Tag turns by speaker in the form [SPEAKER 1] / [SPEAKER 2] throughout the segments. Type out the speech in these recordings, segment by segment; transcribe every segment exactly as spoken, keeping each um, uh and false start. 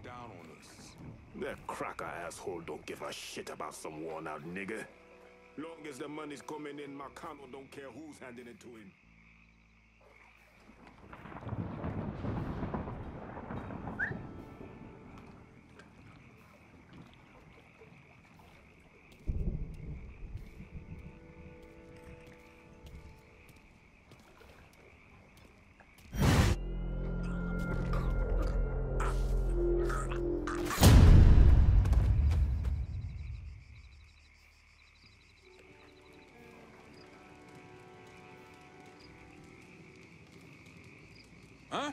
[SPEAKER 1] down on us.
[SPEAKER 2] That cracker asshole don't give a shit about some worn-out nigga. Long as the money's coming in, Marcano don't care who's handing it to him.
[SPEAKER 1] Huh?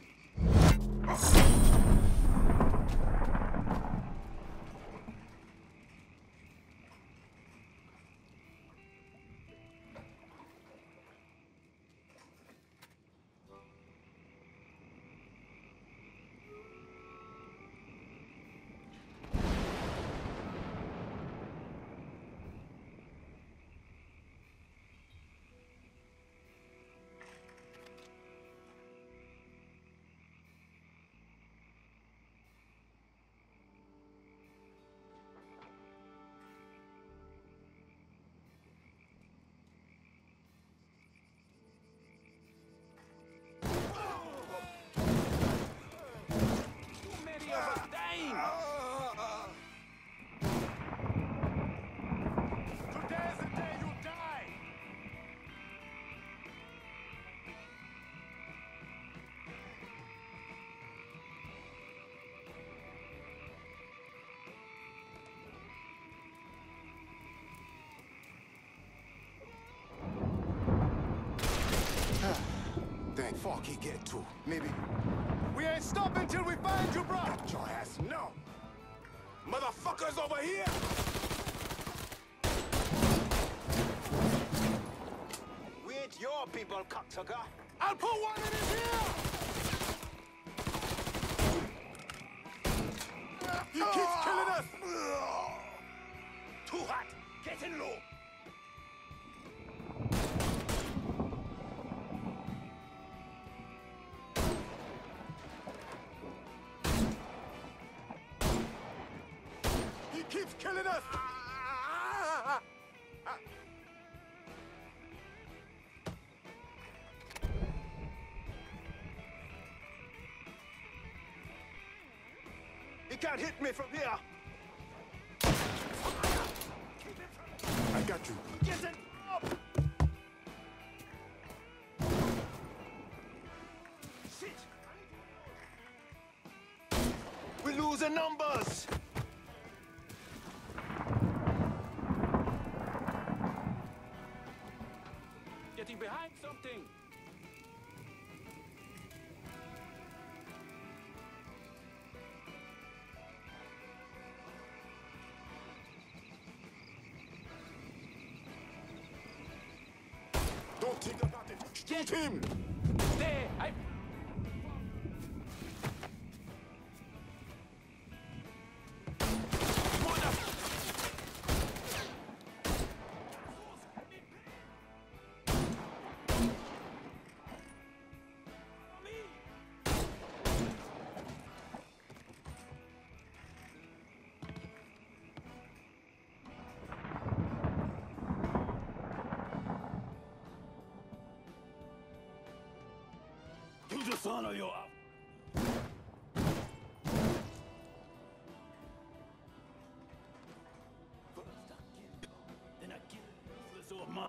[SPEAKER 2] Thank fuck he get to. Maybe.
[SPEAKER 3] We ain't stopping till we find you, bro!
[SPEAKER 2] Got your ass now! Motherfuckers over here!
[SPEAKER 3] We ain't your people, cocksucker!
[SPEAKER 2] I'll put one in his ear! He keeps killing us!
[SPEAKER 3] Too hot! Getting low!
[SPEAKER 2] Keeps killing us!
[SPEAKER 3] He can't hit me from here!
[SPEAKER 2] I got you.
[SPEAKER 3] Get it up! Shit! We're losing numbers!
[SPEAKER 1] Getting behind something.
[SPEAKER 2] Don't think about it. Shoot him!
[SPEAKER 1] There, I...
[SPEAKER 2] You dishonor your...
[SPEAKER 1] Then I kill this old mom.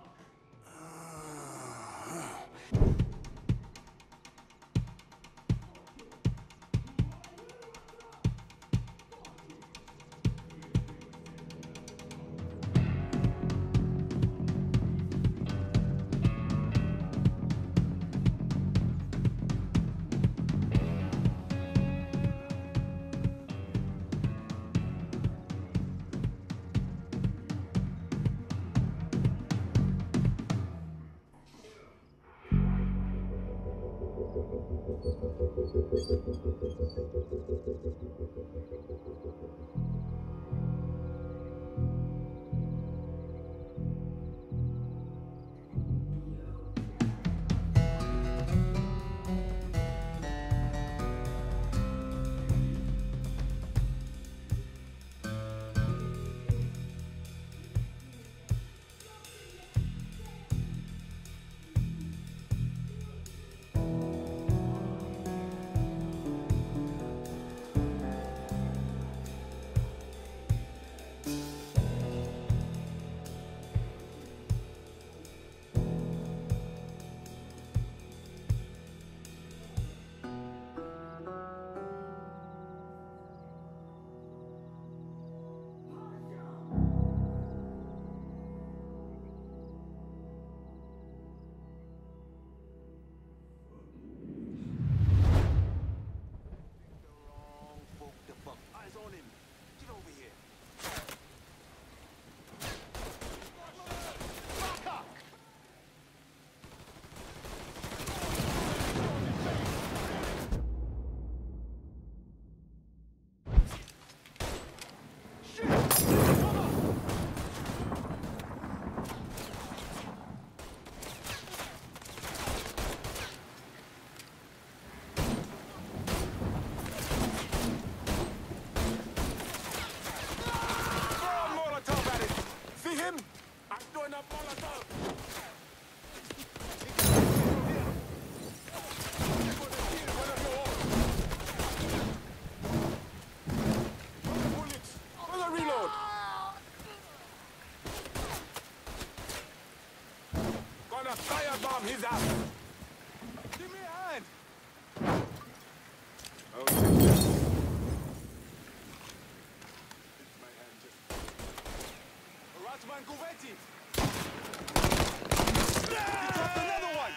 [SPEAKER 2] Firebomb his ass!
[SPEAKER 3] Give me a hand.
[SPEAKER 2] Oh, shit. My hand just...
[SPEAKER 3] Ratman Guvetti. He dropped another one.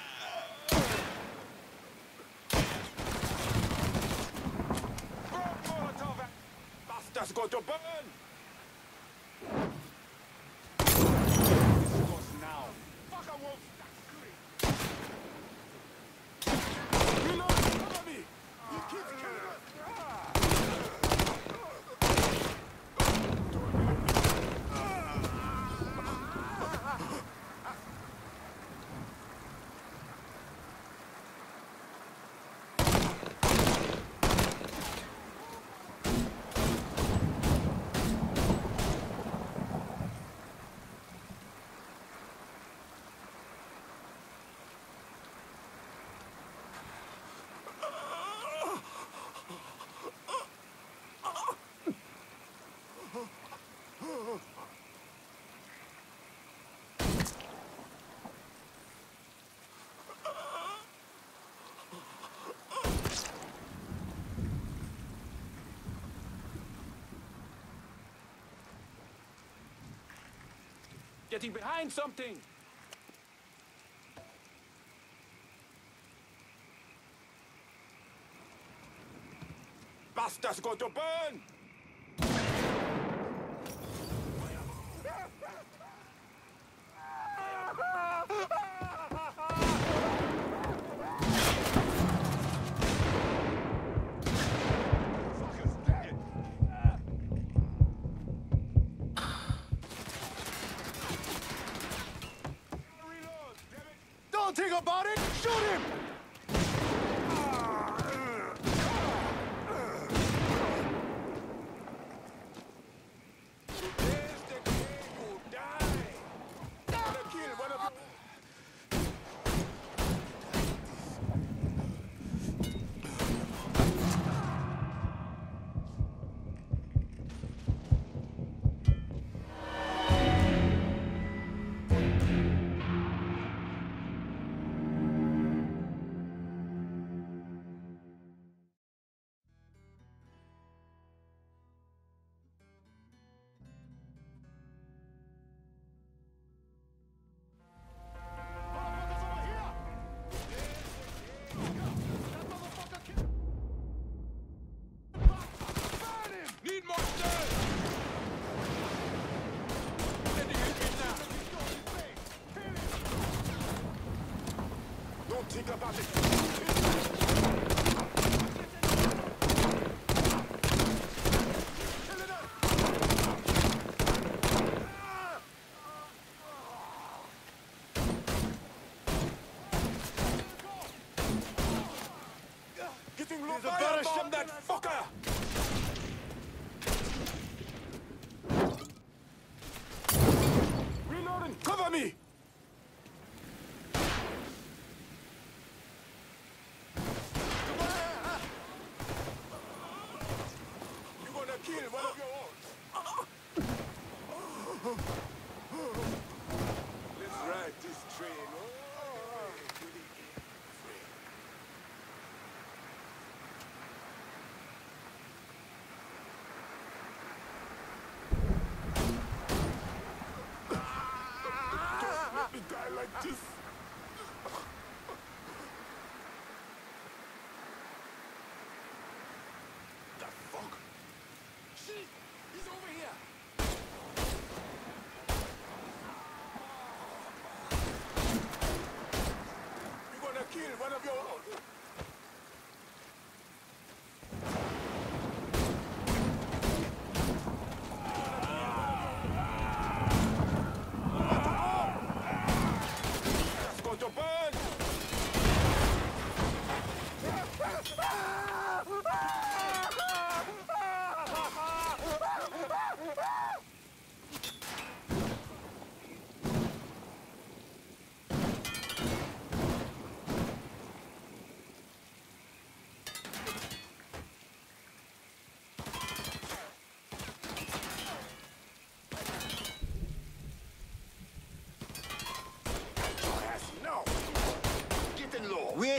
[SPEAKER 2] Burn, Molotov! Bastards go to burn!
[SPEAKER 3] This goes now.
[SPEAKER 2] Fuck, I won't stop screaming! Reload! Cover me! He keeps killing us!
[SPEAKER 1] Getting behind something!
[SPEAKER 2] Bastards go to burn!
[SPEAKER 3] Don't think about it. Shoot him.
[SPEAKER 2] There's the king who died! Gonna kill one of you!
[SPEAKER 1] Need more stairs! Sending it in now!
[SPEAKER 2] Don't think about it! Kill it up! Getting low
[SPEAKER 3] Here's a better
[SPEAKER 2] firebomb,
[SPEAKER 3] shot
[SPEAKER 2] that
[SPEAKER 3] than I-
[SPEAKER 2] fucker! Reloading! Cover me! You're gonna kill one of your own. Let's ride this train. Oh, goody. Don't let me die like this. The fuck?
[SPEAKER 1] Shit! He's over here!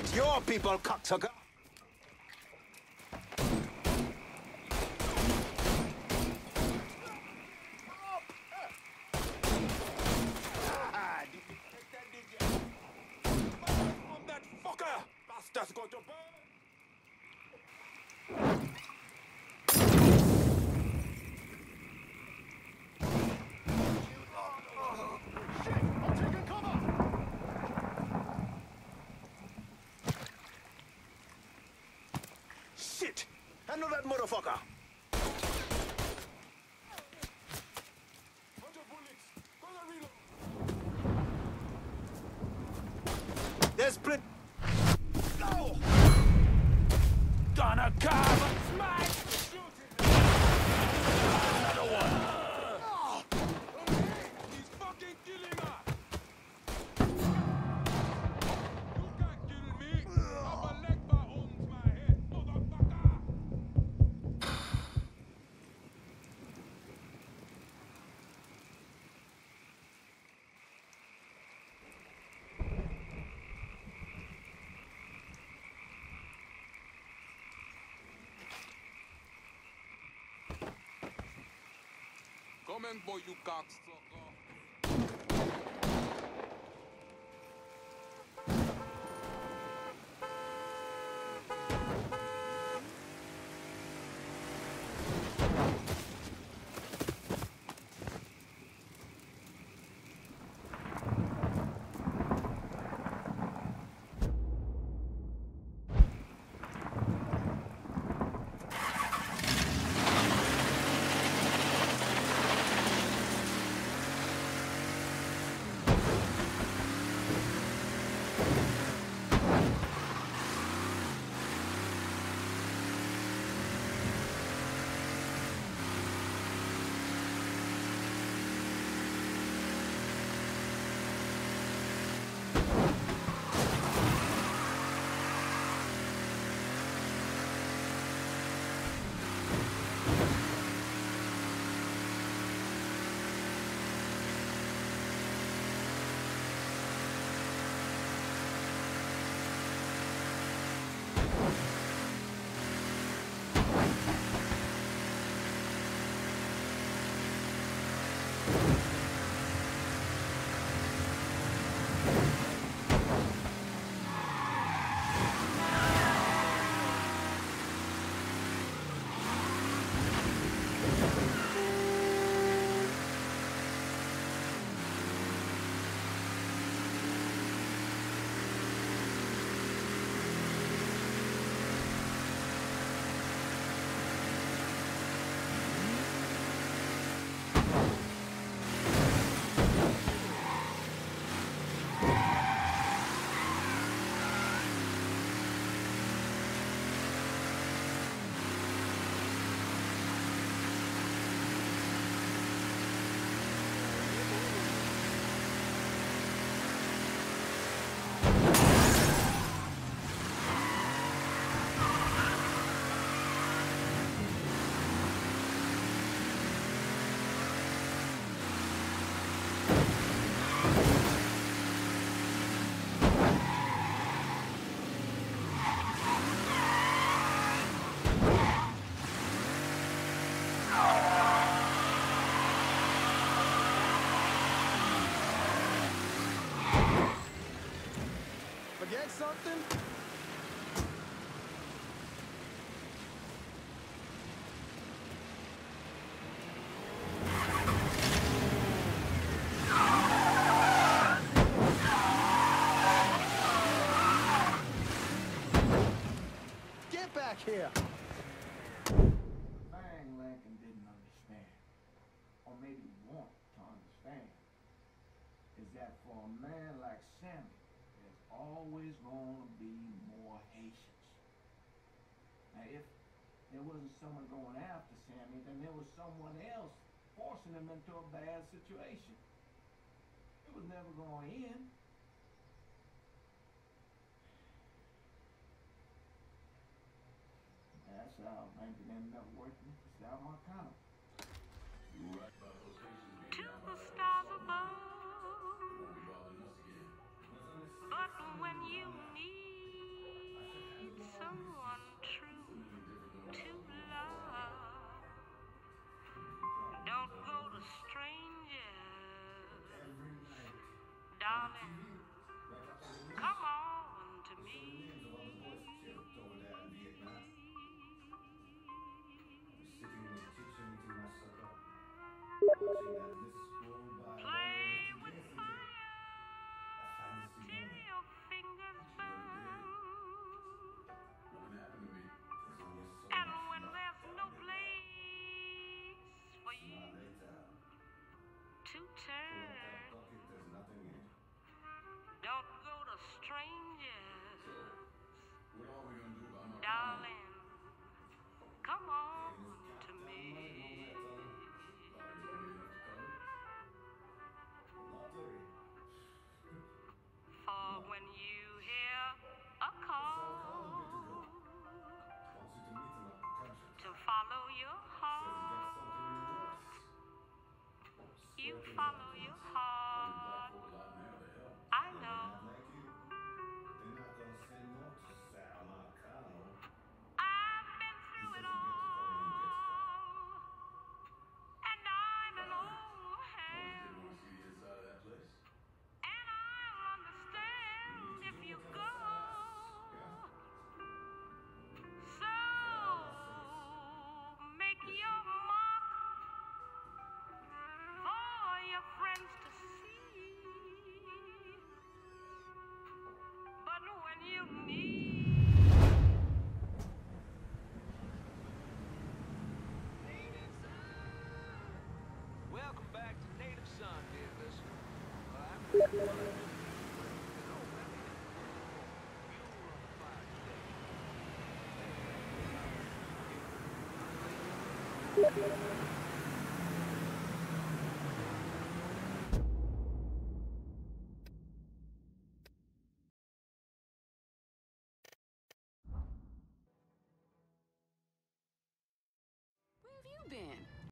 [SPEAKER 3] It's your people, cocksucker. Ah, did you take that, did you? On that fucker! Bastard's got your burn! Shit! Handle that motherfucker! Bunch of bullets! Gonna reload! There's plenty. No! Gonna come and smash! Shoot him! Another one! Oh! He's fucking killing her! You can't kill me! Papa Legba owns my head, motherfucker! Come in, boy, you cocksucker. Forget something? Get back here!
[SPEAKER 4] Thing Lincoln didn't understand, or maybe want to understand, is that for a man like Sammy, there's always going to be more Haitians. Now, if there wasn't someone going after Sammy, then there was someone else forcing him into a bad situation. It was never going to end. That's how Lincoln ended up working for Sal Marcano.
[SPEAKER 5] To the stars above, but when you need someone true to love. Don't go to strangers, darling. Come on to me. Play with fire till your fingers burn. And when there's no place for you to turn, don't go to strangers, darling. Come on to me. For when you hear a call to follow your heart, you follow your heart. I know. I've been through it all, and I'm an old hand, and I'll understand if you go. So make your mark for your friends to see. But when you need
[SPEAKER 3] Welcome back to Native Son, dear listener. Well, I'm glad you're alive. You know, Radeon, you were on fire today.